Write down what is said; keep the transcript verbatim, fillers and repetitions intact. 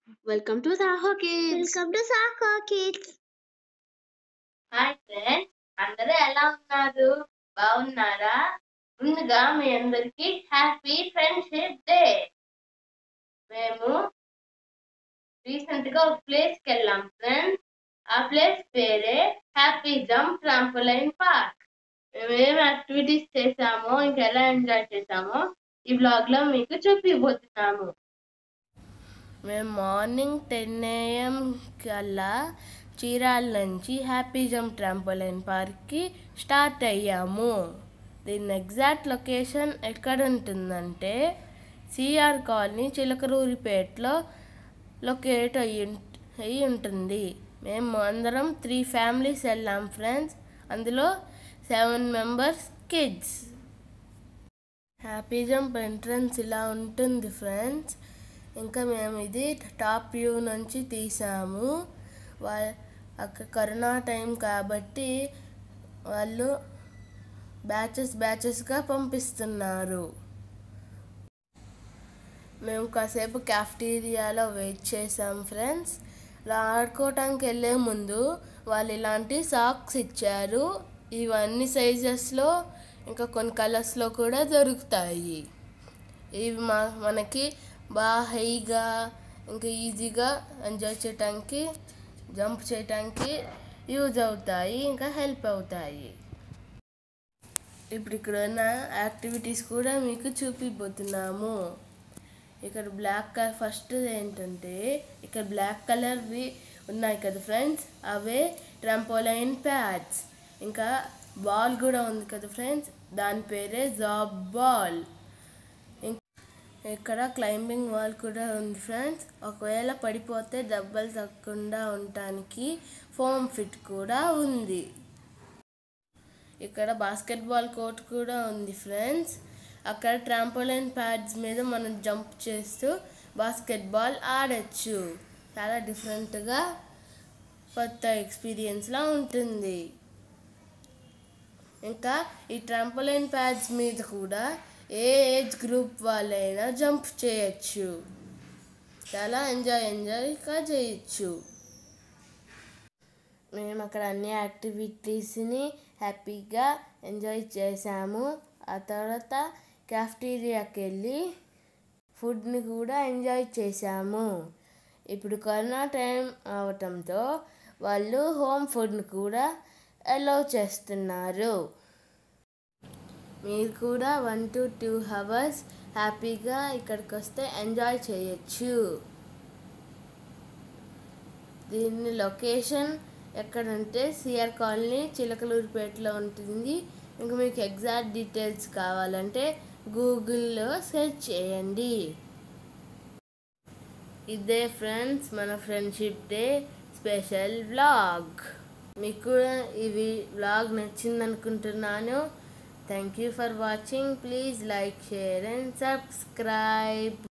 Welcome to Saho Kids. Welcome to Saho Kids. Hi friends, అందరూ ఎలా ఉన్నారు? బాగున్నారా? ముందుగా మీ అందరికి హ్యాపీ ఫ్రెండ్షిప్ డే. మేము రీసెంట్ గా ఒక ప్లేస్ కి వెళ్ళాం ఫ్రెండ్స్. ఆ ప్లేస్ పేరే హ్యాపీ జంప్ ట్రాంపోలైన్ పార్క్. మేము ఏం యాక్టివిటీస్ చేసామో, ఇంకా ఎలా ఎంజాయ్ చేసామో ఈ బ్లాగ్ లో మీకు చూపిపోతున్నాము. మేము మార్నింగ్ టెన్ ఏఎం కల్లా చీరాల నుంచి హ్యాపీ జంప్ ట్రాంపోలైన్ పార్క్కి స్టార్ట్ అయ్యాము. దీని ఎగ్జాక్ట్ లొకేషన్ ఎక్కడ ఉంటుందంటే సిఆర్ కాలనీ చిలకలూరిపేటలో లొకేట్ అయ్యి అయి ఉంటుంది. మేము అందరం త్రీ ఫ్యామిలీస్ వెళ్ళాం ఫ్రెండ్స్. అందులో seven members kids. Happy jump entrance ఇలా ఉంటుంది ఫ్రెండ్స్. ఇంకా మేము ఇది టాప్ వ్యూ నుంచి తీసాము. వా అక్కడ కరోనా టైం కాబట్టి వాళ్ళు బ్యాచెస్ బ్యాచెస్గా పంపిస్తున్నారు. మేము కాసేపు క్యాఫ్టీరియాలో వెయిట్ చేసాం ఫ్రెండ్స్. ఇలా ఆడుకోవటానికి వెళ్ళే ముందు వాళ్ళు ఇలాంటి సాక్స్ ఇచ్చారు. ఇవన్నీ సైజెస్లో ఇంకా కొన్ని కలర్స్లో కూడా దొరుకుతాయి. ఇవి మా మనకి బాగా హైగా ఇంకా ఈజీగా ఎంజాయ్ చేయటానికి జంప్ చేయటానికి యూజ్ అవుతాయి, ఇంకా హెల్ప్ అవుతాయి. ఇప్పుడు ఇక్కడ ఉన్న యాక్టివిటీస్ కూడా మీకు చూపిపోతున్నాము. ఇక్కడ బ్లాక్ కలర్ ఫస్ట్ ఏంటంటే ఇక్కడ బ్లాక్ కలర్వి ఉన్నాయి కదా ఫ్రెండ్స్, అవే ట్రాంపోలైన్ ప్యాడ్స్. ఇంకా బాల్ కూడా ఉంది కదా ఫ్రెండ్స్, దాని పేరే జాబ్ బాల్. ఇక్కడ క్లైంబింగ్ వాల్ కూడా ఉంది ఫ్రెండ్స్. ఒకవేళ పడిపోతే దెబ్బలు తగ్గకుండా ఉండటానికి ఫోమ్ ఫిట్ కూడా ఉంది. ఇక్కడ బాస్కెట్బాల్ కోర్ట్ కూడా ఉంది ఫ్రెండ్స్. అక్కడ ట్రాంపోలైన్ ప్యాడ్స్ మీద మనం జంప్ చేస్తూ బాస్కెట్బాల్ ఆడచ్చు. చాలా డిఫరెంట్గా కొత్త ఎక్స్పీరియన్స్లా ఉంటుంది. ఇంకా ఈ ట్రాంపోలైన్ ప్యాడ్స్ మీద కూడా ఏ ఏజ్ గ్రూప్ వాళ్ళైనా జంప్ చేయొచ్చు. చాలా ఎంజాయ్ ఎంజాయ్గా చేయొచ్చు. మేము అక్కడ అన్ని యాక్టివిటీస్ని హ్యాపీగా ఎంజాయ్ చేసాము. ఆ తర్వాత క్యాఫ్టీరియాకి వెళ్ళి ఫుడ్ని కూడా ఎంజాయ్ చేసాము. ఇప్పుడు కరోనా టైం అవటంతో వాళ్ళు హోమ్ ఫుడ్ని కూడా అలౌ చేస్తున్నారు. మీరు కూడా వన్ టు టూ అవర్స్ హ్యాపీగా ఇక్కడికి వస్తే ఎంజాయ్ చేయొచ్చు. దీని లొకేషన్ ఎక్కడంటే సిఆర్ కాలనీ చిలకలూరిపేటలో ఉంటుంది. ఇంకా మీకు ఎగ్జాక్ట్ డీటెయిల్స్ కావాలంటే గూగుల్లో సెర్చ్ చేయండి. ఇదే ఫ్రెండ్స్ మన ఫ్రెండ్షిప్ డే స్పెషల్ వ్లాగ్. మీకు కూడా ఇవి వ్లాగ్ నచ్చింది అనుకుంటున్నాను. Thank you for watching. Please like, share and subscribe.